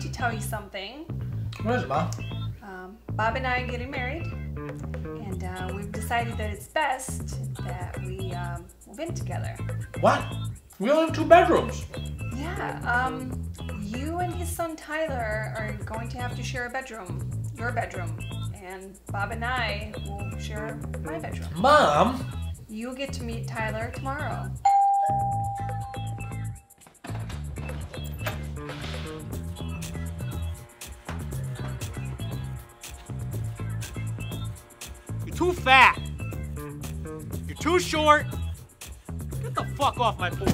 to tell you something. What is it, Mom? Bob and I are getting married, and we've decided that it's best that we move in together. What? We only have 2 bedrooms. Yeah, you and his son Tyler are going to have to share a bedroom, your bedroom, and Bob and I will share my bedroom. Mom? You'll get to meet Tyler tomorrow. You're too fat. You're too short. Get the fuck off my porch.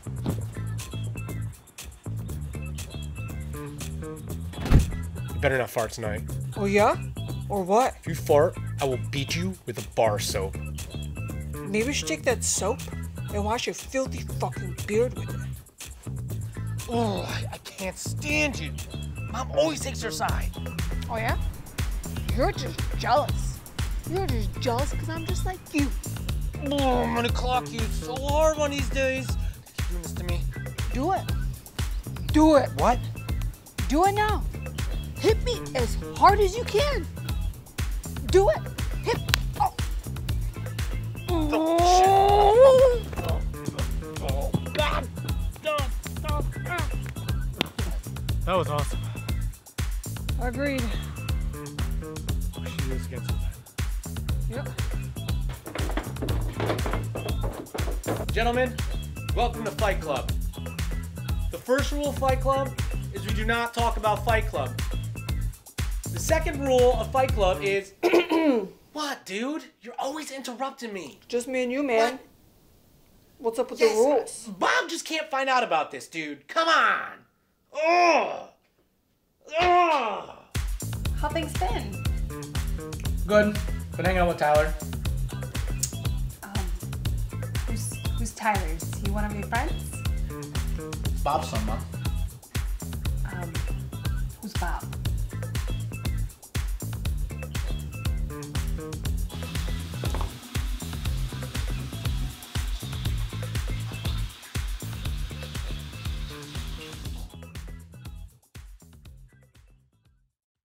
You better not fart tonight. Oh yeah? Or what? If you fart, I will beat you with a bar of soap. Maybe we should take that soap and wash your filthy fucking beard with it. Oh, I can't stand you. Mom always takes her side. Oh yeah? You're just jealous. You're just jealous because I'm just like you. Oh, I'm gonna clock you so hard one of these days. Keep doing this to me. Do it. Do it. What? Do it now. Hit me as hard as you can. Do it. Hit. Oh. Oh, God. That was awesome. Agreed. She is against it. Yep. Gentlemen, welcome to Fight Club. The first rule of Fight Club is we do not talk about Fight Club. The second rule of Fight Club is... What, dude? You're always interrupting me. Just me and you, man. What? What's up with Yes, the rules? Bob just can't find out about this, dude. Come on. Ugh. Ugh. How things been? Good. Been hanging out with Tyler. Who's Tyler? Is he one of your friends? Bob's son, Mom. Who's Bob?